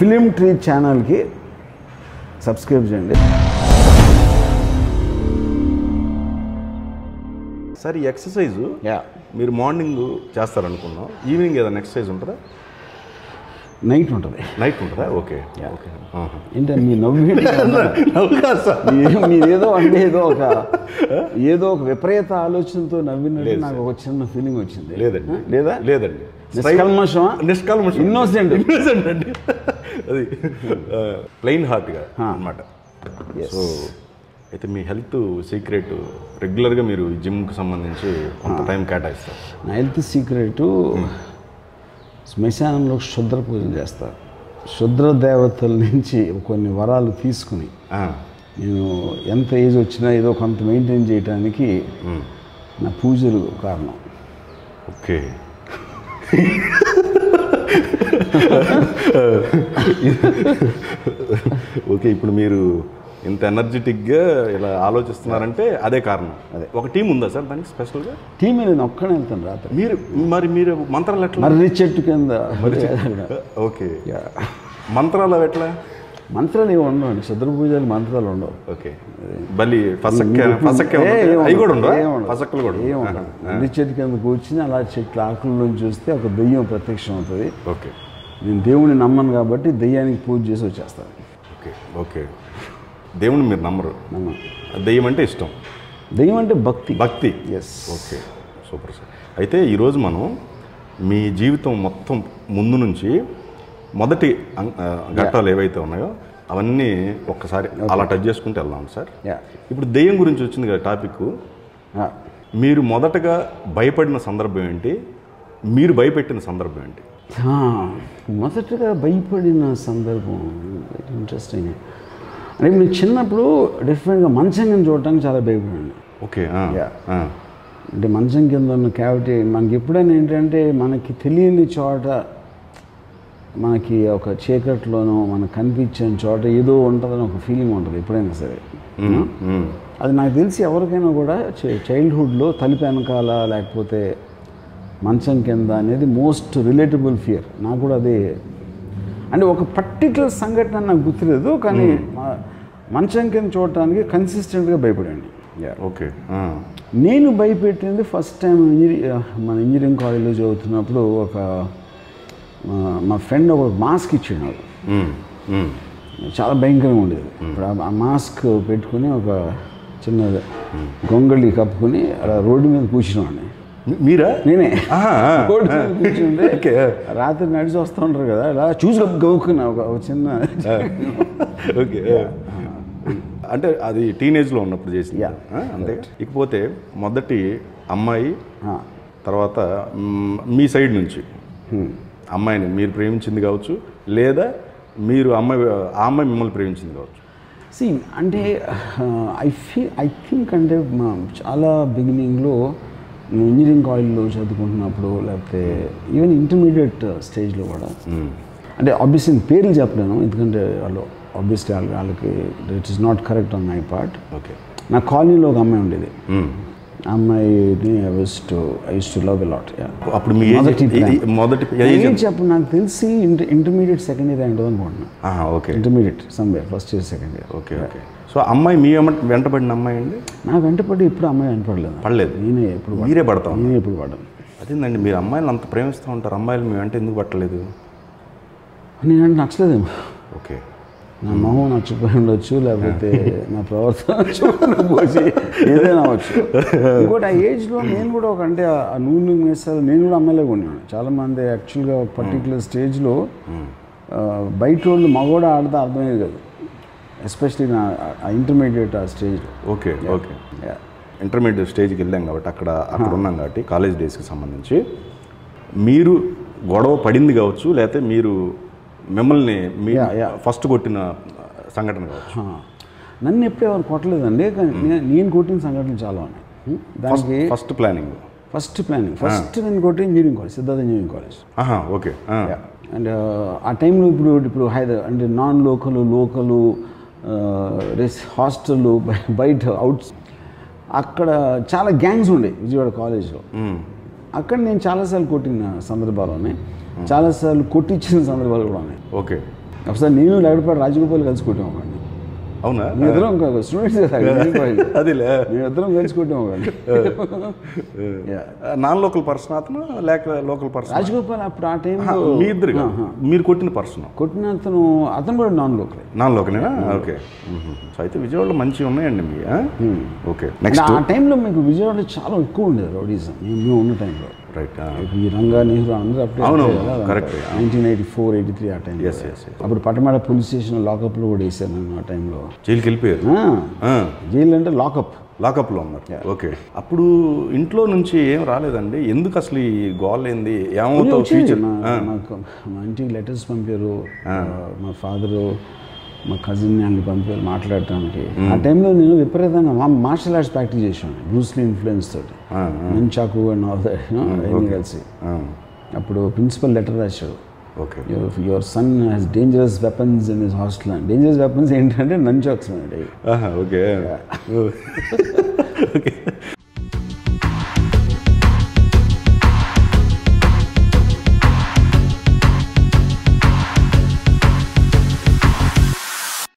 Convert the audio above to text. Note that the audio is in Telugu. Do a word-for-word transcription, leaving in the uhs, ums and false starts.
ఫిలిం ట్రీ ఛానల్కి సబ్స్క్రైబ్ చేయండి. సార్ ఈ ఎక్సర్సైజు యా మీరు మార్నింగ్ చేస్తారనుకున్నాం, ఈవినింగ్ ఏదైనా ఎక్సర్సైజ్ ఉంటుందా? నైట్ ఉంటుంది. నైట్ ఉంటుందా? Okay okay. ఏంటంటే మీ నవ్వు మీరేదో అంటే ఏదో ఒక ఏదో ఒక విపరీత ఆలోచనతో నవ్వినట్టు నాకు ఒక చిన్న ఫీలింగ్ వచ్చింది. లేదండి. లేదా? లేదండి. నిష్కల్మషం నిష్కల్మషం ఇన్నోసెంట్ ఇన్నోసెంట్ అండి. అది ప్లెయిన్ హార్ట్గా అన్నమాట. సో అయితే మీ హెల్త్ సీక్రెట్ రెగ్యులర్గా మీరు జిమ్కి సంబంధించి కొంత టైం కేటాయిస్తారు. నా హెల్త్ సీక్రెట్ శ్మశానంలో శుద్ర పూజలు చేస్తారు. శుద్ర దేవతల నుంచి కొన్ని వరాలు తీసుకుని నేను ఎంత ఏజ్ వచ్చినా ఏదో కొంత మెయింటైన్ చేయడానికి నా పూజలు కారణం. ఓకే. ఓకే, ఇప్పుడు మీరు ఇంత ఎనర్జెటిక్గా ఇలా ఆలోచిస్తున్నారంటే అదే కారణం. అదే ఒక టీం ఉందా సార్ దానికి స్పెషల్గా? టీం నేను ఒక్కనే వెళ్తాను రాత్రి. మీరు మరి మీరు మంత్రాలు ఎట్లా? మర్రి చెట్టు కింద. ఓకే, మంత్రాలు ఎట్లా? మంత్రాలు ఏమి ఉండవు, శుద్ర పూజలు మంత్రాలు ఉండవు. ఓకే, బలి అవి కూడా ఉండవు, పసక్కలు కూడా ఏముండవు. మర్రి చెట్టు కింద కూర్చుని అలా చెట్లు ఆకుల్లో చూస్తే ఒక దెయ్యం ప్రత్యక్షం అవుతుంది. ఓకే, నేను దేవుడిని నమ్మను కాబట్టి దెయ్యానికి పూజ చేసి వచ్చేస్తాను. Okay okay. దేవుని మీరు నమ్మరు? నమ్మను. దెయ్యం అంటే ఇష్టం, దెయ్యం అంటే భక్తి. భక్తి. ఎస్. Okay, super sir. అయితే ఈరోజు మనం మీ జీవితం మొత్తం ముందు నుంచి మొదటి ఘట్టాలు ఏవైతే ఉన్నాయో అవన్నీ ఒక్కసారి అలా టచ్ చేసుకుంటూ వెళ్దాం సార్. ఇప్పుడు దెయ్యం గురించి వచ్చింది కదా టాపిక్. మీరు మొదటగా భయపడిన సందర్భం ఏంటి, మీరు భయపెట్టిన సందర్భం ఏంటి? మొదటగా భయపడిన సందర్భం ఇంట్రెస్టింగ్. అంటే నేను చిన్నప్పుడు డిఫరెంట్గా మంచం కింద చూడటానికి చాలా భయపడండి. ఓకే. అంటే మంచం కింద ఉన్న క్యావిటీ మనకి ఎప్పుడైనా ఏంటంటే మనకి తెలియని చోట, మనకి ఒక చీకట్లోనో మనకు కనిపించని చోట ఏదో ఉంటుందని ఒక ఫీలింగ్ ఉంటుంది ఎప్పుడైనా సరే. అది నాకు తెలిసి ఎవరికైనా కూడా చైల్డ్హుడ్లో తలుపు వెనకాల లేకపోతే మంచం కింద అనేది మోస్ట్ రిలేటబుల్ ఫియర్. నాకు కూడా అదే. అంటే ఒక పర్టికులర్ సంఘటన నాకు గుర్తులేదు, కానీ మంచం కింద చూడటానికి కన్సిస్టెంట్గా భయపడండి. ఓకే. నేను భయపెట్టింది ఫస్ట్ టైం మన ఇంజనీరింగ్ కాలేజ్లో చదువుతున్నప్పుడు ఒక మా ఫ్రెండ్ ఒక మాస్క్ ఇచ్చాడు నాకు. చాలా భయంకరంగా ఉండేది. ఇప్పుడు ఆ మాస్క్ పెట్టుకుని ఒక చిన్న గొంగళి కప్పుకొని అలా రోడ్డు మీద కూర్చున్నాను. మీరా? నేనే రోడ్డు మీద కూర్చుంటే రాత్రి నడిచి వస్తూ ఉంటారు కదా, అలా చూసి గవ్వుకున్నా ఒక చిన్న. ఓకే. అంటే అది టీనేజ్లో ఉన్నప్పుడు చేసింది అంతే. ఇకపోతే మొదటి అమ్మాయి, తర్వాత మీ సైడ్ నుంచి అమ్మాయిని మీరు ప్రేమించింది కావచ్చు, లేదా మీరు అమ్మాయి ఆ అమ్మాయి మిమ్మల్ని ప్రేమించింది కావచ్చు. సి అంటే ఐ ఫీ ఐ థింక్ అంటే చాలా బిగినింగ్లో ఇంజనీరింగ్ కాలేజ్లో చదువుకుంటున్నప్పుడు, లేకపోతే ఈవెన్ ఇంటర్మీడియట్ స్టేజ్లో కూడా, అంటే ఆబ్వియస్లీ పేర్లు చెప్పలేను ఎందుకంటే వాళ్ళు ఆబ్వియస్లీ వాళ్ళకి it is not correct on my part. Okay. నా కాలనీలో ఒక అమ్మాయి ఉండేది. అమ్మాయిని I was to I use to love a lot. అప్పుడు మీ మొదటి ఏం చెప్పు నాకు తెలిసి ఇంటర్ ఇంటర్మీడియట్ సెకండ్ ఇయర్ ఉంటుంది అనుకుంటున్నాను. Okay. Intermediate somewhere first year second year. Okay okay. So అమ్మాయి మీ వెంటబడిన అమ్మాయి అండి? నా వెంటపడి ఇప్పుడు అమ్మాయి వెంటపడలేదు. పడలేదు? నేనే ఎప్పుడు మీరే పడతాం? నేనే ఎప్పుడు పడ్డాను. అదేందండి, మీరు అమ్మాయిలు అంత ప్రేమిస్తూ ఉంటారు, అమ్మాయిలు మీ వెంట ఎందుకు పట్టలేదు? నేనంటే నచ్చలేదేమో. ఓకే. నా మొహం నచ్చిపోయి ఉండొచ్చు, లేకపోతే నా ప్రవర్తన పోసి ఏదైనా అవ్వచ్చు. ఇంకోటి ఆ ఏజ్లో నేను కూడా ఒక అంటే ఆ నూనె మీసాలు నేను కూడా అమ్మాయిలాగా ఉన్నాను. చాలామంది యాక్చువల్గా ఒక పర్టికులర్ స్టేజ్లో బయట వాళ్ళు మగవాడు ఆడితే అర్థమయ్యేది కాదు, ఎస్పెషలీ నా ఇంటర్మీడియట్ ఆ స్టేజ్లో. Okay okay. ఇంటర్మీడియట్ స్టేజ్కి వెళ్ళాం కాబట్టి అక్కడ అక్కడ ఉన్నాం కాబట్టి కాలేజ్ డేస్కి సంబంధించి మీరు గొడవ పడింది కావచ్చు, లేకపోతే మీరు మిమ్మల్ని మీ ఫస్ట్ కొట్టిన సంఘటన కావచ్చు. నన్ను ఎప్పుడు ఎవరు కొట్టలేదండి, కానీ నేను కొట్టిన సంఘటనలు చాలా ఉన్నాయి. దానికి first planning first planning first నేను కొట్టి engineering college, Siddhartha engineering college. Okay. And ఆ టైంలో ఇప్పుడు ఇప్పుడు హైదరాబాద్ అంటే నాన్ లోకలు లోకలు రెస్ హాస్టళ్ళు బయట అవుట్స్ అక్కడ చాలా గ్యాంగ్స్ ఉండే విజయవాడ కాలేజ్లో. అక్కడ నేను చాలాసార్లు కొట్టిన సందర్భాలు ఉన్నాయి, చాలాసార్లు కొట్టించిన సందర్భాలు కూడా ఉన్నాయి. ఓకే. ఒకసారి నేను లగడపాటి రాజగోపాల్ కలుసుకుంటాం అవ్వండి. అవునా? మీ ఇద్దరం స్టూడెంట్స్ అదిలే మేము ఇద్దరం కలుసుకుంటాం అవ్వండి. నాన్ లోకల్ పర్సన్ అతను లేక లోకల్ పర్సన్? రాజగోపాల్ అప్పుడు ఆ టైంలో మీ ఇద్దరు మీరు కొట్టిన పర్సన్? కొట్టిన అతను అతను కూడా నాన్ లోకల్. నాన్ లోకలేనా? ఓకే. సో అయితే విజయవాడలో మంచిగా ఉన్నాయండి మీ. ఓకే. నెక్స్ట్ ఆ టైంలో మీకు విజయవాడలో చాలా ఎక్కువ ఉండేది రౌడీజం మేము ఉన్న టైంలో. రైట్. ఈ రంగా నెహ్రూ అందరూ అప్పుడు అవును correct. Nineteen eighty four eighty three ఆ టైం. ఎస్ ఎస్ అప్పుడు పట్టమాడ పోలీస్ స్టేషన్ లాకప్లో కూడా వేసాను నేను ఆ టైంలో. జైలుకి వెళ్ళిపోయారు? జైలు అంటే లాకప్. లాకప్లో ఉన్నారు. ఓకే. అప్పుడు ఇంట్లో నుంచి ఏం రాలేదండి? ఎందుకు అసలు ఈ గోల్ ఏంది? ఏమవుతావు ఫ్యూచర్? నాకు మా ఇంటికి లెటర్స్ పంపారు. మా ఫాదరు మా కజిన్ వాళ్ళని పంపారు మాట్లాడటానికి. ఆ టైంలో నేను విపరీతంగా మా మార్షల్ ఆర్ట్స్ ప్రాక్టీస్ చేసాను బ్రూస్లీ ఇన్ఫ్లుయెన్స్ తోటి, నంచాకు అండ్ ఆల్ దట్ అన్నీ కలిసి. అప్పుడు ప్రిన్సిపల్ లెటర్ రాశాడు, okay your son has dangerous weapons in his hostel. Dangerous weapons ఏంటంటే నంచాక్స్. Okay okay.